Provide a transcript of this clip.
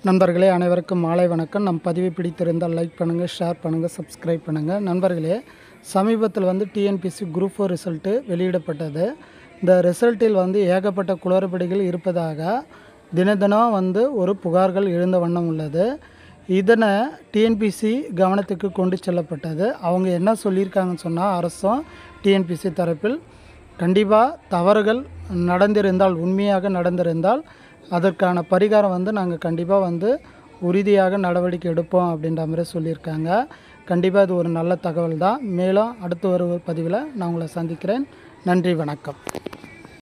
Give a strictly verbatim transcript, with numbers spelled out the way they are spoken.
நண்பர்களே அனைவருக்கும் மாலை வணக்கம். நம் பதிவை பிடித்திருந்தால் லைக் பண்ணுங்கள், ஷேர் பண்ணுங்கள், சப்ஸ்கிரைப் பண்ணுங்கள். நண்பர்களே, சமீபத்தில் வந்து டிஎன்பிஎஸ்சி குரூப் ஃபோர் ரிசல்ட்டு வெளியிடப்பட்டது. இந்த ரிசல்ட்டில் வந்து ஏகப்பட்ட குளறுபடிகள் இருப்பதாக தின தினம் வந்து ஒரு புகார்கள் எழுந்த வண்ணம் உள்ளது. இதனை டிஎன்பிஎஸ்சி கவனத்துக்கு கொண்டு செல்லப்பட்டது. அவங்க என்ன சொல்லியிருக்காங்கன்னு சொன்னால், அரசும் டிஎன்பிஎஸ்சி தரப்பில் கண்டிப்பாக தவறுகள் நடந்திருந்தால், உண்மையாக நடந்திருந்தால் அதற்கான பரிகாரம் வந்து நாங்கள் கண்டிப்பாக வந்து உறுதியாக நடவடிக்கை எடுப்போம் அப்படின்ற மாதிரி சொல்லியிருக்காங்க. கண்டிப்பாக இது ஒரு நல்ல தகவல் தான். மேலும் அடுத்து ஒரு பதிவில் நான் உங்களை சந்திக்கிறேன். நன்றி, வணக்கம்.